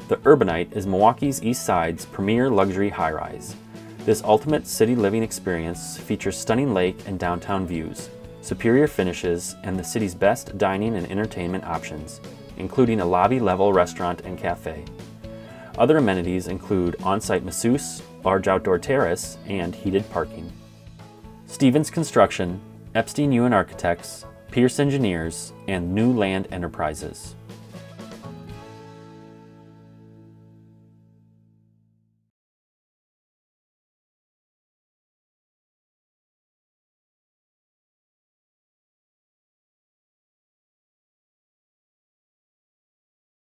The Urbanite is Milwaukee's East Side's premier luxury high-rise. This ultimate city living experience features stunning lake and downtown views, superior finishes, and the city's best dining and entertainment options, including a lobby-level restaurant and cafe. Other amenities include on-site masseuse, large outdoor terrace, and heated parking. Stevens Construction, Epstein Ewan Architects, Pierce Engineers, and New Land Enterprises.